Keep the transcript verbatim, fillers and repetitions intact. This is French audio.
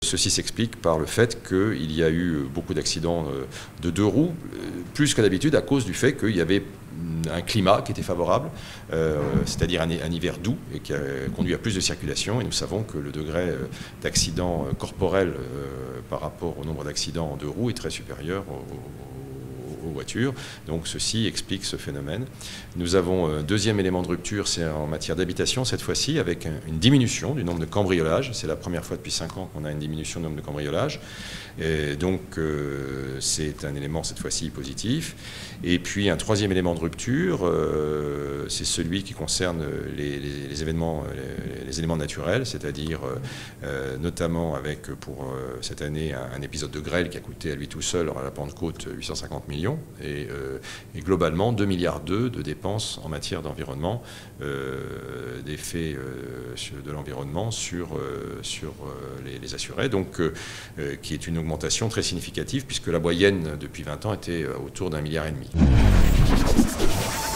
ceci s'explique par le fait qu'il y a eu beaucoup d'accidents de deux roues, plus que d'habitude à cause du fait qu'il y avait un climat qui était favorable, euh, c'est-à-dire un, un hiver doux et qui a conduit à plus de circulation. Et nous savons que le degré d'accidents corporels euh, par rapport au nombre d'accidents en deux roues est très supérieur au, aux voitures. Donc ceci explique ce phénomène. Nous avons un deuxième élément de rupture, c'est en matière d'habitation cette fois-ci, avec un, une diminution du nombre de cambriolages. C'est la première fois depuis cinq ans qu'on a une diminution du nombre de cambriolages. Et donc euh, c'est un élément cette fois-ci positif. Et puis un troisième élément de rupture, euh, c'est celui qui concerne les, les, les événements, les, les éléments naturels, c'est-à-dire euh, notamment avec pour euh, cette année un, un épisode de grêle qui a coûté à lui tout seul à la Pentecôte huit cent cinquante millions et, euh, et globalement deux virgule deux milliards de dépenses en matière d'environnement, euh, d'effets euh, de l'environnement sur, euh, sur euh, les, les assurés, donc euh, qui est une augmentation très significative puisque la moyenne depuis vingt ans était autour d'un milliard et demi.